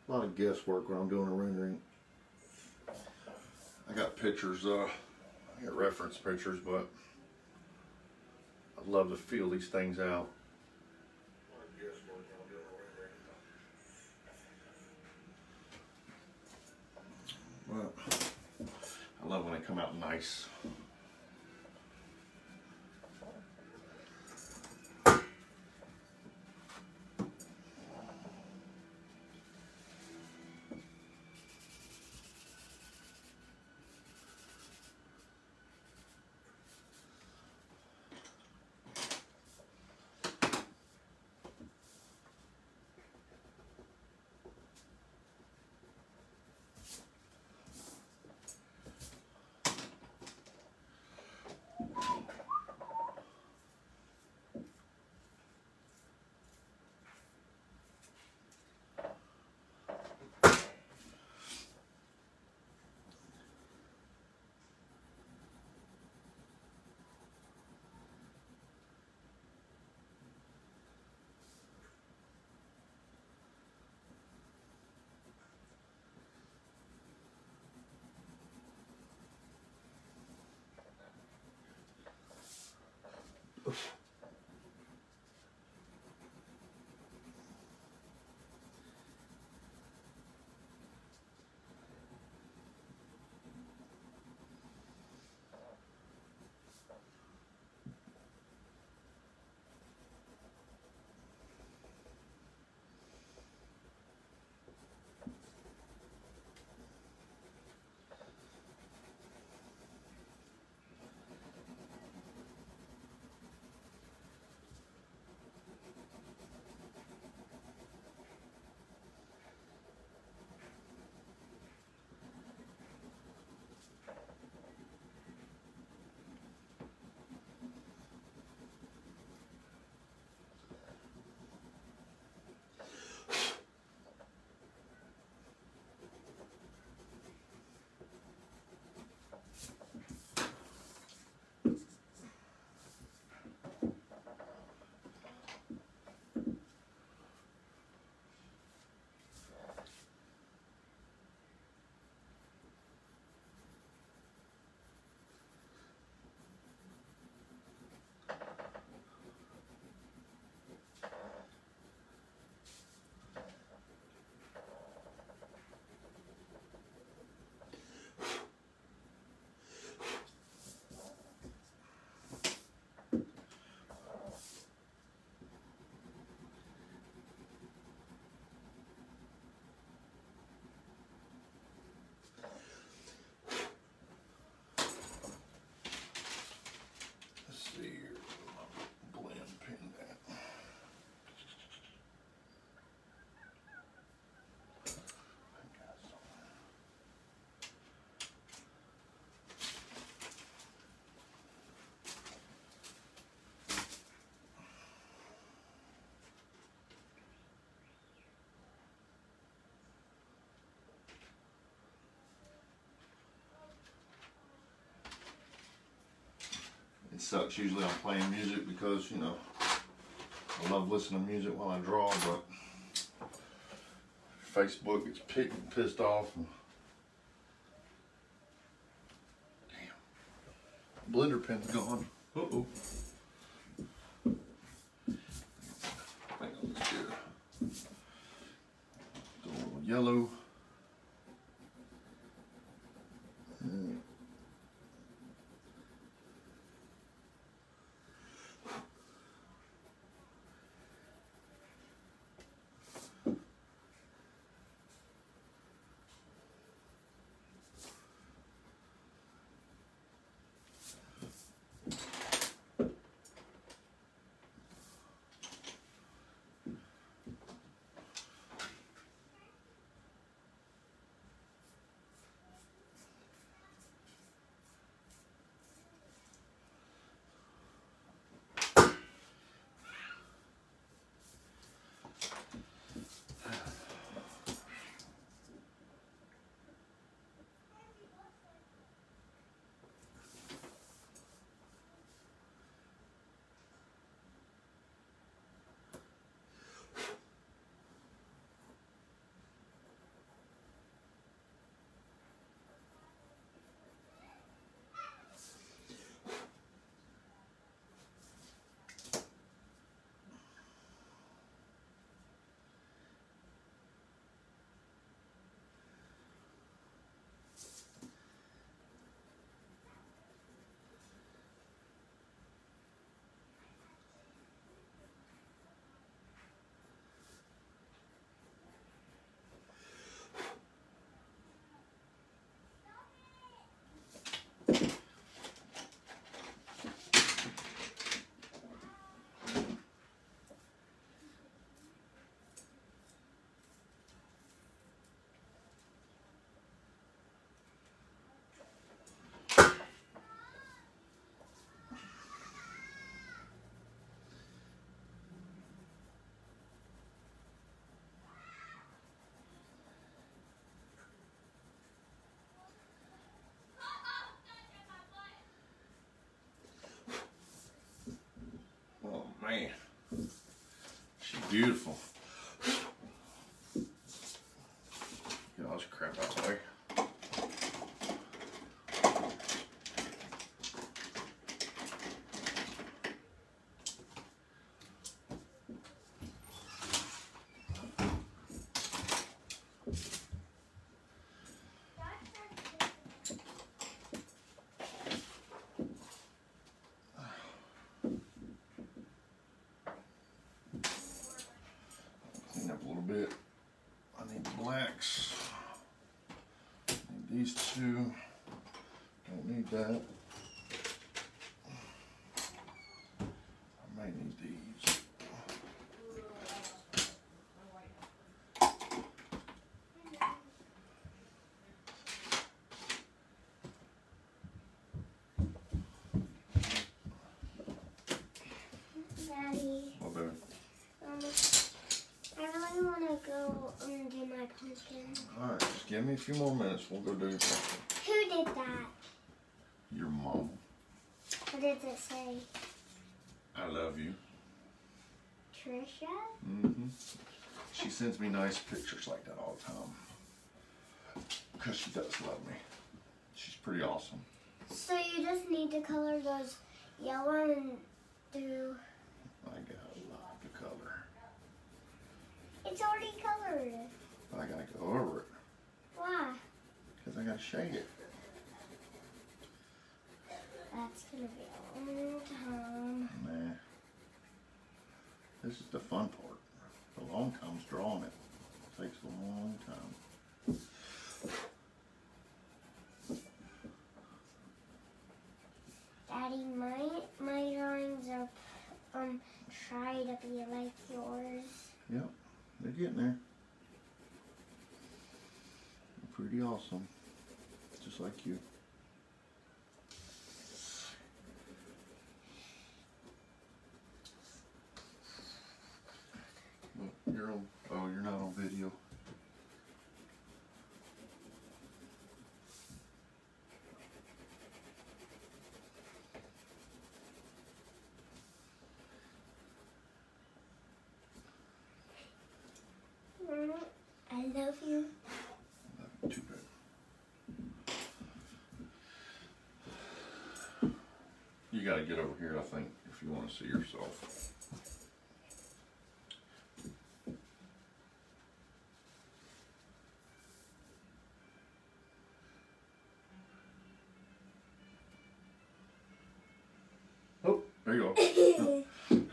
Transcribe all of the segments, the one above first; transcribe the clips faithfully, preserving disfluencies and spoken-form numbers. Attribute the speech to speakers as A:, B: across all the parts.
A: a lot of guesswork when I'm doing a rendering. I got pictures, uh, I got reference pictures, but I'd love to feel these things out. Well, I love when they come out nice. It sucks usually I'm playing music because, you know, I love listening to music while I draw, but Facebook gets picked and pissed off. And damn, blender pen's gone. Uh-oh. I think I'll just get a little yellow. And beautiful. Get all this crap out of the way. Clean up a little bit. I need the blacks. Need these two. Don't need that. I might need these.
B: Daddy,
A: What better?
B: um, I really want to go and do my pumpkin.
A: Alright, just give me a few more minutes. We'll go do your pumpkin.
B: Who did that?
A: Your mom.
B: What did it say?
A: I love you.
B: Trisha?
A: Mm-hmm. She sends me nice pictures like that all the time. Because she does love me. She's pretty awesome.
B: So you just need to color those yellow and do...
A: I got a lot of color.
B: It's already colored.
A: But I gotta go over it.
B: Why?
A: Because I gotta shade it.
B: That's gonna be a long time.
A: Nah. This is the fun part. The long time's drawing it. It takes a long time.
B: Daddy, my my drawings are um try to be like yours.
A: Yep, they're getting there. They're pretty awesome. Just like you. Well, you're on, oh, you're not on video.
B: Mm, I love you.
A: Not too bad. You gotta get over here, I think, if you want to see yourself. Oh, there you go.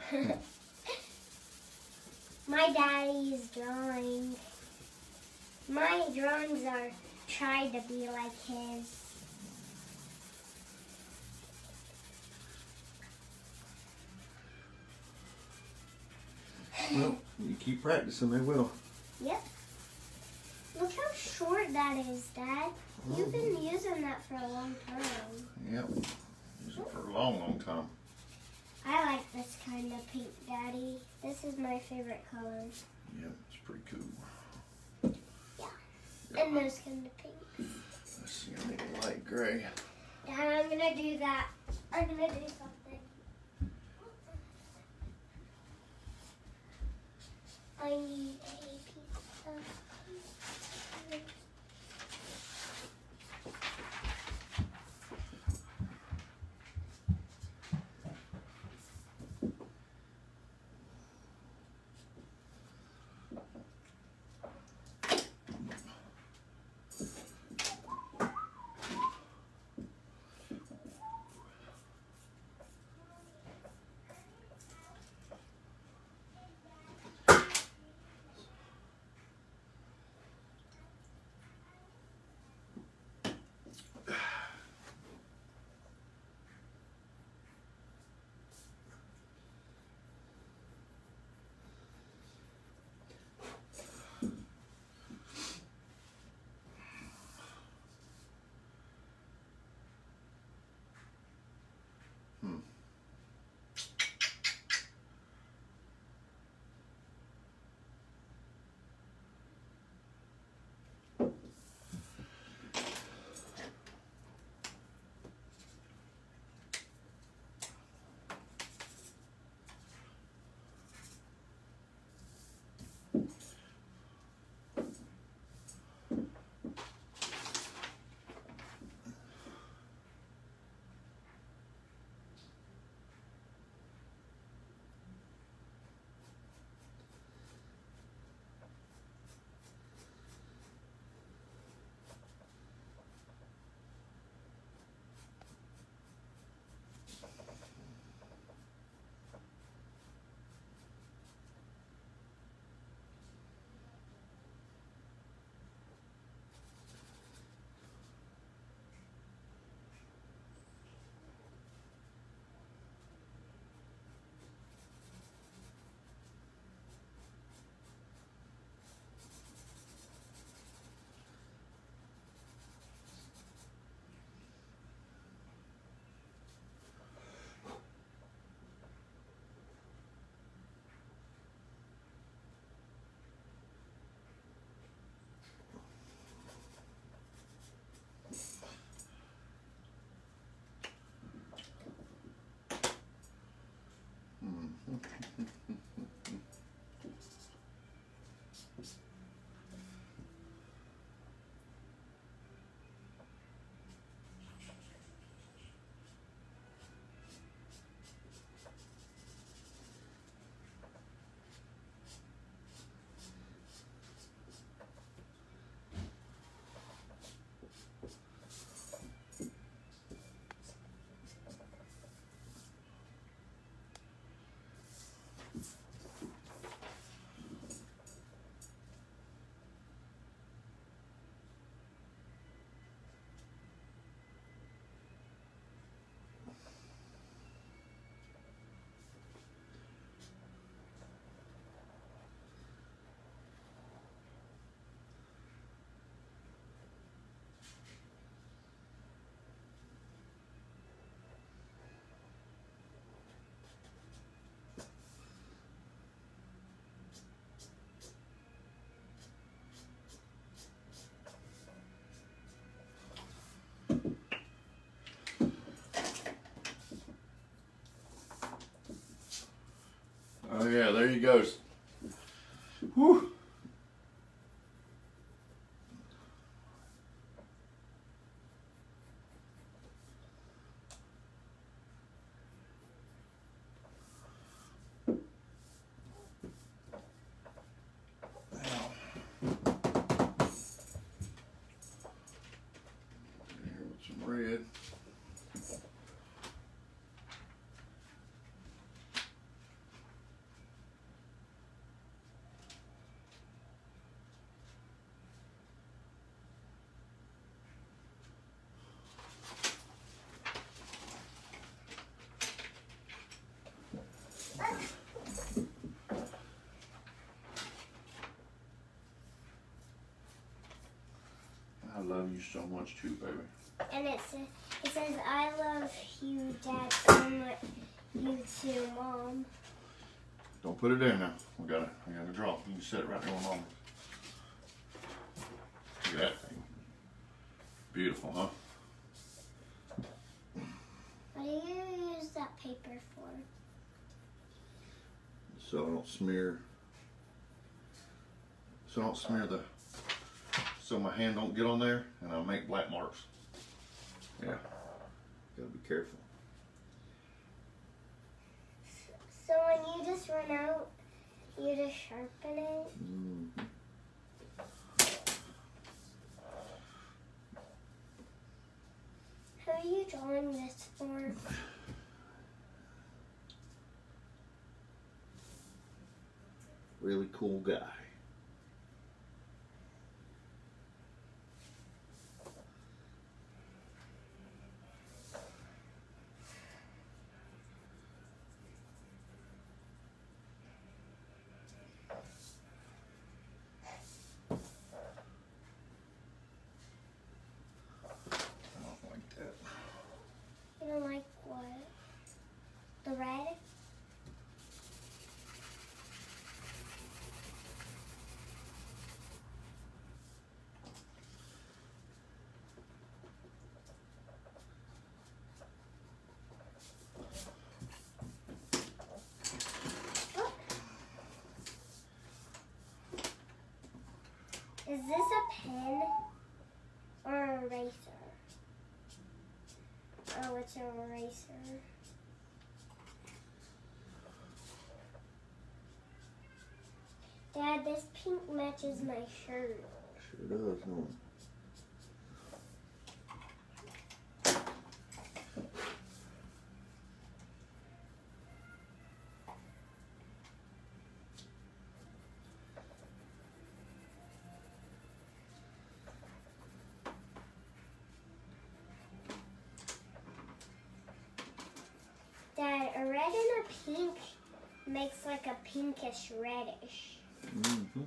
B: My daddy's drawing. My drawings are try to be like his.
A: Well, you keep practicing, they will.
B: Yep. Look how short that is, Dad. You've been using that for a long time.
A: Yep. Use it for a long, long time.
B: I like this kind of pink, Daddy. This is my favorite color.
A: Yep, it's pretty cool.
B: Yeah. And those kind of pinks.
A: Let's see, I need a light gray.
B: Dad, I'm gonna do that. I'm gonna do something. I need a piece of...
A: he goes. Whew. Red. I love you so much too, baby.
B: And it says, it says, I love you, Dad, so much. You too, Mom.
A: Don't put it there now. We gotta, we gotta draw. You can set it right there on Mama. Look at that thing. Beautiful, huh?
B: What do you use that paper for?
A: So I don't smear. So I don't smear the. So my hand don't get on there, and I make black marks. Yeah, gotta be careful.
B: So when you just run out, you just sharpen it?
A: Mm-hmm.
B: Who are you drawing this for?
A: Really cool guy.
B: You don't like what? The red? Is this a pen or an eraser? Oh, it's an eraser. Dad, this pink matches my shirt.
A: Sure does, huh?
B: Dad, a red and a pink makes like a pinkish reddish.
A: Mm-hmm.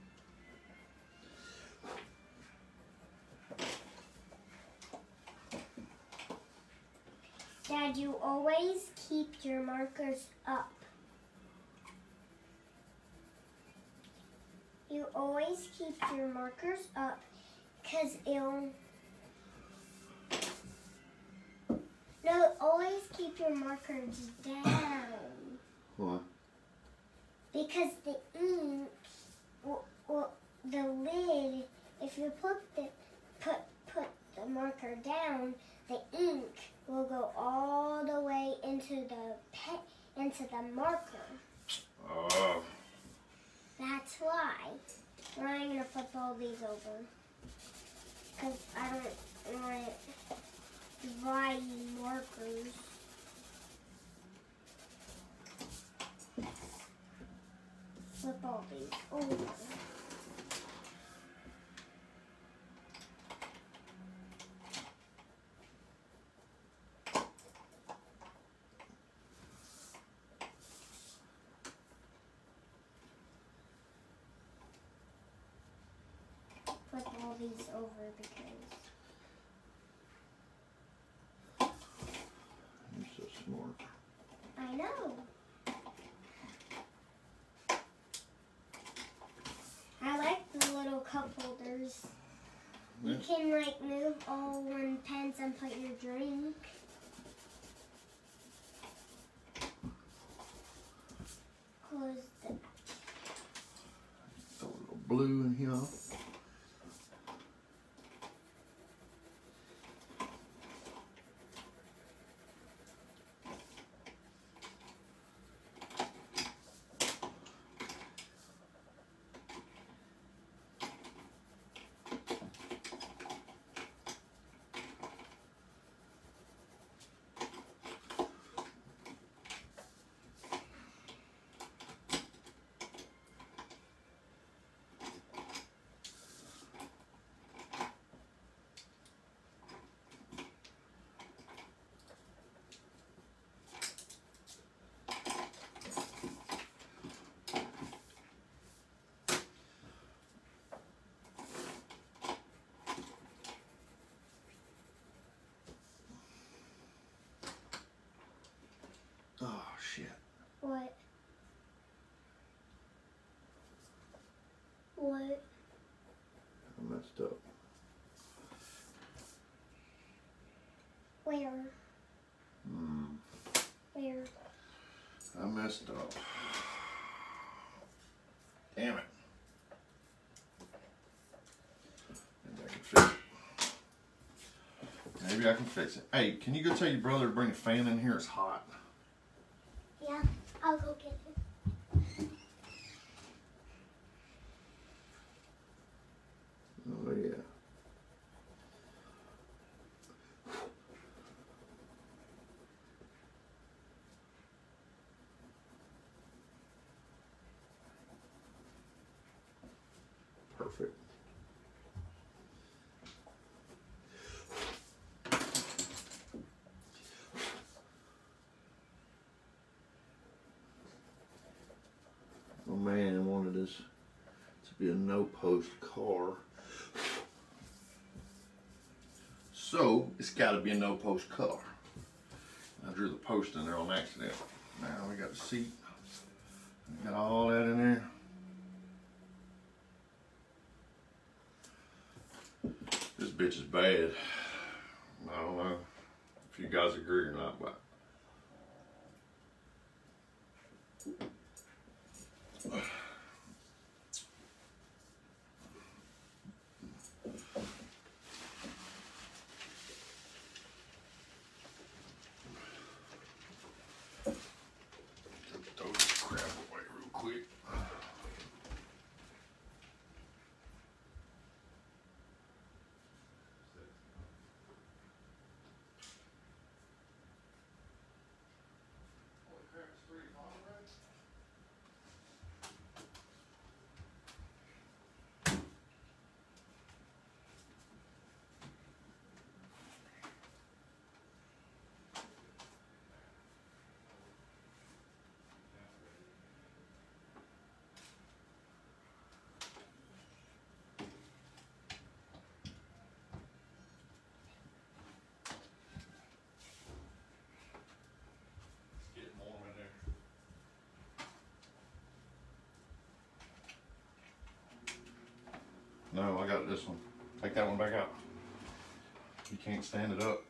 B: Dad, you always keep your markers up. You always keep your markers up because it'll... No, always keep your markers down.
A: Why?
B: Because the ink, or, or the lid, if you put the put put the marker down, the ink will go all the way into the pet into the marker.
A: Oh.
B: That's why. Now I'm gonna flip all these over because I don't want dry markers. Flip all these over. Flip all these over because
A: You're so smart.
B: I know. I like the little cup holders.
A: Yeah.
B: You can like move all one pens and put your drink. close the...
A: Throw a little blue in here. Oh, shit.
B: What? What?
A: I messed up.
B: Where?
A: Hmm.
B: Where?
A: I messed up. Damn it. Maybe I can fix it. Maybe I can fix it. Hey, can you go tell your brother to bring a fan in here? It's hot.
B: Yeah, I'll go get it.
A: Oh, yeah. Perfect. Oh man, I wanted this to be a no-post car. So, it's got to be a no-post car. I drew the post in there on accident. Now we got the seat. We got all that in there. This bitch is bad. I don't know if you guys agree or not, but throw this crap away real quick. No, I got this one. Take that one back out. You can't stand it up.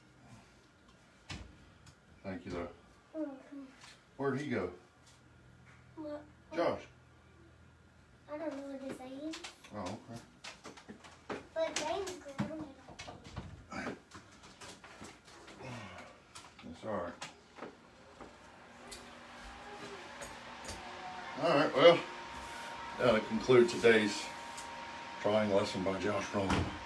A: Thank you, though.
B: Mm-hmm.
A: Where'd he go?
B: What?
A: Josh.
B: I don't know what to say.
A: Oh, okay.
B: But James grounded it.
A: That's all right. All right, well, that'll conclude today's drawing lesson by Josh Roman.